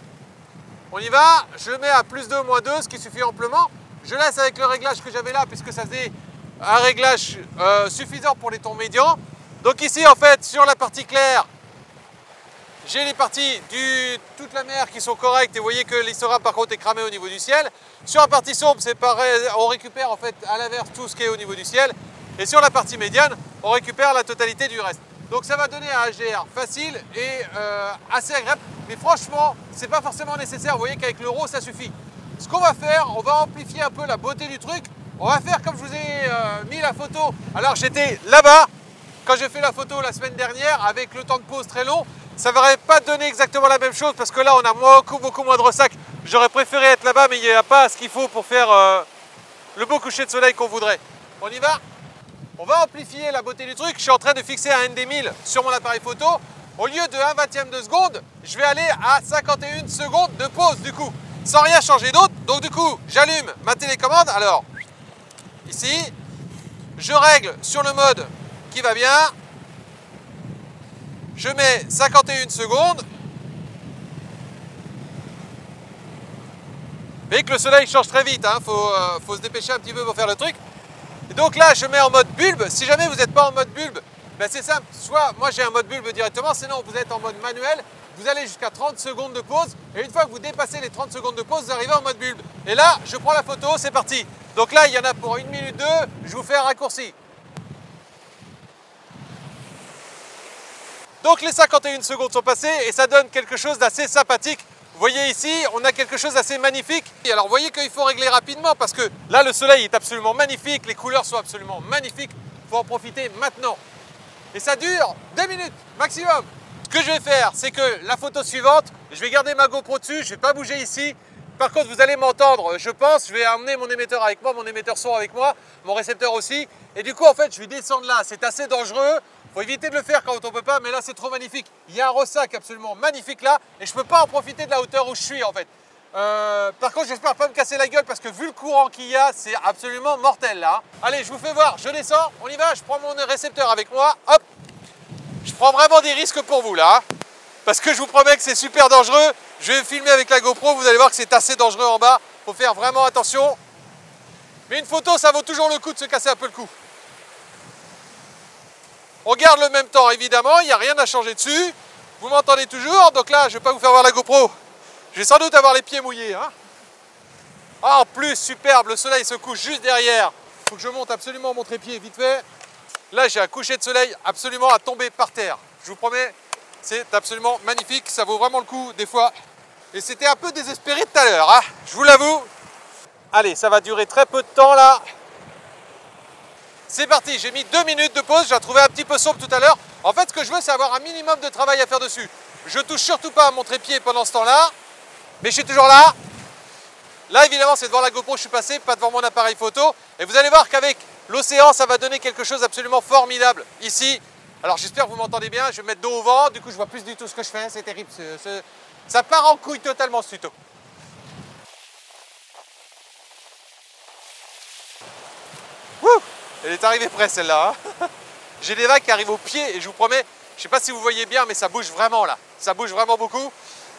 On y va. Je le mets à plus deux, moins deux, ce qui suffit amplement. Je laisse avec le réglage que j'avais là puisque ça faisait un réglage euh, suffisant pour les tons médians. Donc ici en fait sur la partie claire, j'ai les parties du toute la mer qui sont correctes et vous voyez que l'histogramme par contre est cramé au niveau du ciel. Sur la partie sombre, c'est pareil, on récupère en fait à l'inverse tout ce qui est au niveau du ciel. Et sur la partie médiane, on récupère la totalité du reste. Donc ça va donner un H D R facile et euh, assez agréable. Mais franchement, c'est pas forcément nécessaire. Vous voyez qu'avec le RAW, ça suffit. Ce qu'on va faire, on va amplifier un peu la beauté du truc. On va faire comme je vous ai euh, mis la photo. Alors j'étais là-bas quand j'ai fait la photo la semaine dernière avec le temps de pause très long. Ça ne va pas donner exactement la même chose parce que là on a beaucoup beaucoup moins de ressac. J'aurais préféré être là-bas mais il n'y a pas ce qu'il faut pour faire euh, le beau coucher de soleil qu'on voudrait. On y va? On va amplifier la beauté du truc. Je suis en train de fixer un N D mille sur mon appareil photo. Au lieu de un vingtième de seconde, je vais aller à cinquante et une secondes de pause du coup. Sans rien changer d'autre. Donc du coup, j'allume ma télécommande. Alors, ici. Je règle sur le mode qui va bien. Je mets cinquante et une secondes. Vous voyez que le soleil change très vite, hein. Faut, euh, faut se dépêcher un petit peu pour faire le truc. Et donc là, je mets en mode bulbe. Si jamais vous n'êtes pas en mode bulbe, ben c'est simple. Soit moi j'ai un mode bulbe directement, sinon vous êtes en mode manuel. Vous allez jusqu'à trente secondes de pause. Et une fois que vous dépassez les trente secondes de pause, vous arrivez en mode bulbe. Et là, je prends la photo, c'est parti. Donc là, il y en a pour une minute deux. Je vous fais un raccourci. Donc les cinquante et une secondes sont passées et ça donne quelque chose d'assez sympathique. Vous voyez ici, on a quelque chose d'assez magnifique. Et alors vous voyez qu'il faut régler rapidement parce que là le soleil est absolument magnifique, les couleurs sont absolument magnifiques. Il faut en profiter maintenant. Et ça dure deux minutes maximum. Ce que je vais faire, c'est que la photo suivante, je vais garder ma GoPro dessus, je ne vais pas bouger ici. Par contre, vous allez m'entendre, je pense, je vais emmener mon émetteur avec moi, mon émetteur son avec moi, mon récepteur aussi. Et du coup, en fait, je vais descendre là. C'est assez dangereux. Il faut éviter de le faire quand on ne peut pas, mais là, c'est trop magnifique. Il y a un ressac absolument magnifique là, et je ne peux pas en profiter de la hauteur où je suis, en fait. Euh, par contre, j'espère pas me casser la gueule, parce que vu le courant qu'il y a, c'est absolument mortel là. Allez, je vous fais voir, je descends, on y va, je prends mon récepteur avec moi, hop. Je prends vraiment des risques pour vous là, parce que je vous promets que c'est super dangereux. Je vais filmer avec la GoPro, vous allez voir que c'est assez dangereux en bas. Il faut faire vraiment attention. Mais une photo, ça vaut toujours le coup de se casser un peu le cou. On garde le même temps, évidemment, il n'y a rien à changer dessus. Vous m'entendez toujours, donc là, je ne vais pas vous faire voir la GoPro. Je vais sans doute avoir les pieds mouillés. Hein. Ah, en plus, superbe, le soleil se couche juste derrière. Il faut que je monte absolument mon trépied vite fait. Là, j'ai un coucher de soleil absolument à tomber par terre. Je vous promets, c'est absolument magnifique. Ça vaut vraiment le coup, des fois. Et c'était un peu désespéré tout à l'heure, hein, je vous l'avoue. Allez, ça va durer très peu de temps, là. C'est parti, j'ai mis deux minutes de pause. J'ai trouvé un petit peu sombre tout à l'heure. En fait, ce que je veux, c'est avoir un minimum de travail à faire dessus. Je touche surtout pas à mon trépied pendant ce temps-là. Mais je suis toujours là. Là, évidemment, c'est devant la GoPro que je suis passé, pas devant mon appareil photo. Et vous allez voir qu'avec l'océan, ça va donner quelque chose d'absolument formidable. Ici, alors j'espère que vous m'entendez bien, je vais mettre dos au vent, du coup je vois plus du tout ce que je fais, c'est terrible. Ce, ce, ça part en couille totalement ce tuto. Wouh, elle est arrivée près celle-là. Hein. J'ai des vagues qui arrivent aux pieds et je vous promets, je ne sais pas si vous voyez bien, mais ça bouge vraiment là. Ça bouge vraiment beaucoup.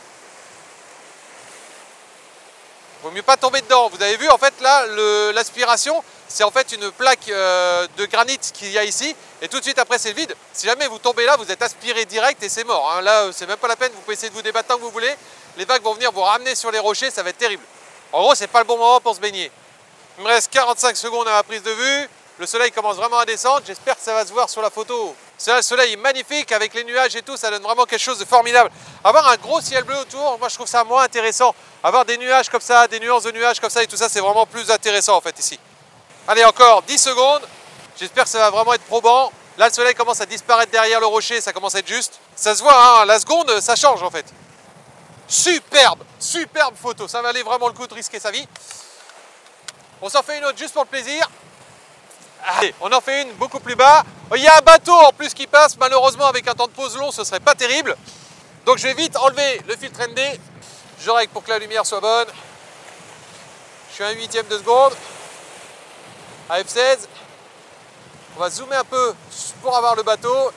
Vaut mieux pas tomber dedans. Vous avez vu, en fait, là, l'aspiration, c'est en fait une plaque euh, de granit qu'il y a ici. Et tout de suite après, c'est le vide. Si jamais vous tombez là, vous êtes aspiré direct et c'est mort. Hein. Là, c'est même pas la peine. Vous pouvez essayer de vous débattre tant que vous voulez. Les vagues vont venir vous ramener sur les rochers. Ça va être terrible. En gros, c'est pas le bon moment pour se baigner. Il me reste quarante-cinq secondes à ma prise de vue. Le soleil commence vraiment à descendre. J'espère que ça va se voir sur la photo. Le soleil est magnifique avec les nuages et tout. Ça donne vraiment quelque chose de formidable. Avoir un gros ciel bleu autour, moi, je trouve ça moins intéressant. Avoir des nuages comme ça, des nuances de nuages comme ça et tout ça, c'est vraiment plus intéressant en fait ici. Allez, encore dix secondes. J'espère que ça va vraiment être probant. Là, le soleil commence à disparaître derrière le rocher, ça commence à être juste. Ça se voit, hein, la seconde, ça change en fait. Superbe, superbe photo. Ça valait vraiment le coup de risquer sa vie. On s'en fait une autre juste pour le plaisir. Allez, on en fait une beaucoup plus bas. Il y a un bateau en plus qui passe. Malheureusement, avec un temps de pause long, ce serait pas terrible. Donc, je vais vite enlever le filtre N D. Je règle pour que la lumière soit bonne. Je suis à un huitième de seconde. À F seize. On va zoomer un peu pour avoir le bateau.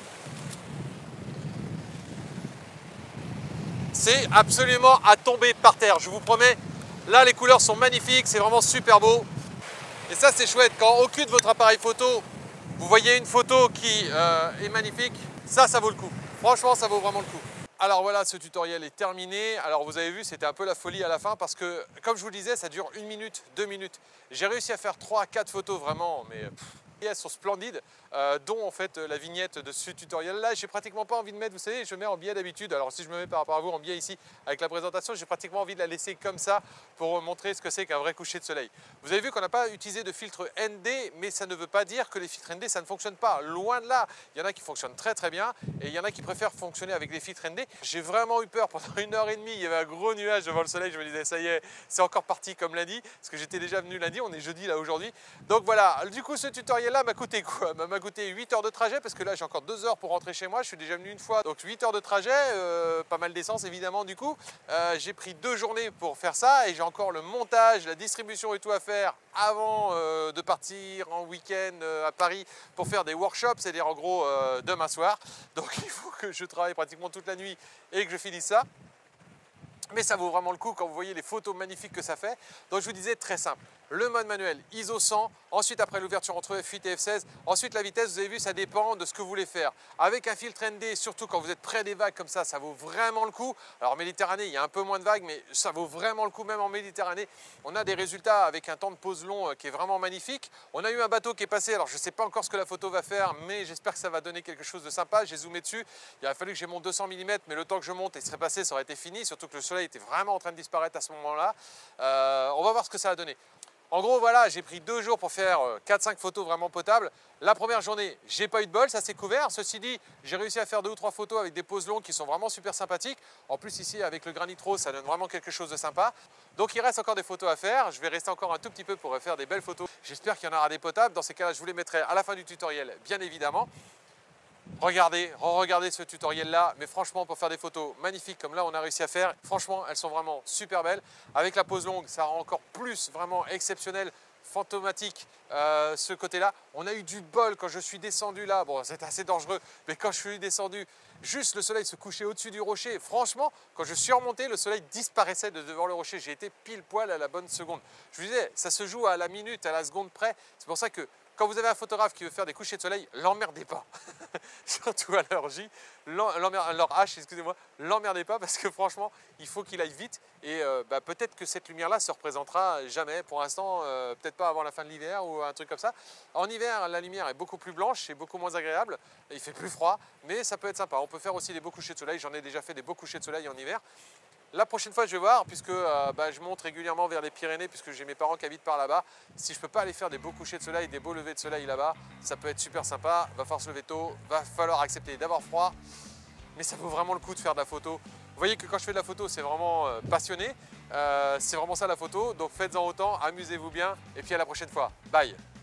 C'est absolument à tomber par terre, je vous promets. Là, les couleurs sont magnifiques, c'est vraiment super beau. Et ça, c'est chouette. Quand au cul de votre appareil photo, vous voyez une photo qui euh, est magnifique, ça, ça vaut le coup. Franchement, ça vaut vraiment le coup. Alors voilà, ce tutoriel est terminé. Alors vous avez vu, c'était un peu la folie à la fin parce que, comme je vous le disais, ça dure une minute, deux minutes. J'ai réussi à faire trois, quatre photos vraiment, mais pff, elles sont splendides, euh, dont en fait la vignette de ce tutoriel-là. J'ai pratiquement pas envie de mettre, vous savez, je mets en biais d'habitude. Alors si je me mets par rapport à vous en biais ici avec la présentation, j'ai pratiquement envie de la laisser comme ça pour montrer ce que c'est qu'un vrai coucher de soleil. Vous avez vu qu'on n'a pas utilisé de filtre N D, mais ça ne veut pas dire que les filtres N D, ça ne fonctionne pas. Loin de là, il y en a qui fonctionnent très très bien et il y en a qui préfèrent fonctionner avec des filtres N D. J'ai vraiment eu peur pendant une heure et demie, il y avait un gros nuage devant le soleil, je me disais ça y est, c'est encore parti comme lundi, parce que j'étais déjà venu lundi, on est jeudi là aujourd'hui. Donc voilà, du coup ce tutoriel tutoriel-là m'a coûté quoi? M'a coûté huit heures de trajet parce que là j'ai encore deux heures pour rentrer chez moi. Je suis déjà venu une fois, donc huit heures de trajet, euh, pas mal d'essence évidemment du coup. Euh, j'ai pris deux journées pour faire ça et j'ai encore le montage, la distribution et tout à faire avant euh, de partir en week-end euh, à Paris pour faire des workshops, c'est-à-dire en gros euh, demain soir. Donc il faut que je travaille pratiquement toute la nuit et que je finisse ça. Mais ça vaut vraiment le coup quand vous voyez les photos magnifiques que ça fait. Donc je vous disais, très simple, le mode manuel I S O cent, ensuite après l'ouverture entre F huit et F seize, ensuite la vitesse, vous avez vu, ça dépend de ce que vous voulez faire. Avec un filtre N D, surtout quand vous êtes près des vagues comme ça, ça vaut vraiment le coup. Alors en Méditerranée, il y a un peu moins de vagues, mais ça vaut vraiment le coup même en Méditerranée. On a des résultats avec un temps de pause long qui est vraiment magnifique. On a eu un bateau qui est passé, alors je ne sais pas encore ce que la photo va faire, mais j'espère que ça va donner quelque chose de sympa. J'ai zoomé dessus, il a fallu que j'ai mon deux cents millimètres, mais le temps que je monte et serait passé, ça aurait été fini, surtout que le soleil était vraiment en train de disparaître à ce moment-là. Euh, on va voir ce que ça va donner. En gros, voilà, j'ai pris deux jours pour faire quatre cinq photos vraiment potables. La première journée, j'ai pas eu de bol, ça s'est couvert. Ceci dit, j'ai réussi à faire deux ou trois photos avec des poses longues qui sont vraiment super sympathiques. En plus, ici, avec le granit rose, ça donne vraiment quelque chose de sympa. Donc, il reste encore des photos à faire. Je vais rester encore un tout petit peu pour faire des belles photos. J'espère qu'il y en aura des potables. Dans ces cas-là, je vous les mettrai à la fin du tutoriel, bien évidemment. Regardez, re-regardez ce tutoriel là, mais franchement pour faire des photos magnifiques comme là on a réussi à faire, franchement elles sont vraiment super belles. Avec la pose longue, ça rend encore plus vraiment exceptionnel, fantomatique euh, ce côté là. On a eu du bol quand je suis descendu là, bon c'était assez dangereux, mais quand je suis descendu, juste le soleil se couchait au-dessus du rocher. Franchement, quand je suis remonté, le soleil disparaissait de devant le rocher. J'ai été pile poil à la bonne seconde. Je vous disais, ça se joue à la minute, à la seconde près. C'est pour ça que quand vous avez un photographe qui veut faire des couchers de soleil, l'emmerdez pas. Surtout à leur J, leur H, excusez-moi, l'emmerdez pas parce que franchement, il faut qu'il aille vite. Et euh, bah, peut-être que cette lumière-là se représentera jamais. Pour l'instant, euh, peut-être pas avant la fin de l'hiver ou un truc comme ça. En hiver, la lumière est beaucoup plus blanche et beaucoup moins agréable. Il fait plus froid, mais ça peut être sympa. On peut faire aussi des beaux couchers de soleil. J'en ai déjà fait des beaux couchers de soleil en hiver. La prochaine fois, je vais voir, puisque euh, bah, je monte régulièrement vers les Pyrénées, puisque j'ai mes parents qui habitent par là-bas. Si je ne peux pas aller faire des beaux couchers de soleil, des beaux levers de soleil là-bas, ça peut être super sympa. Va falloir se lever tôt, va falloir accepter d'avoir froid, mais ça vaut vraiment le coup de faire de la photo. Vous voyez que quand je fais de la photo, c'est vraiment euh, passionné. Euh, c'est vraiment ça la photo, donc faites-en autant, amusez-vous bien, et puis à la prochaine fois. Bye!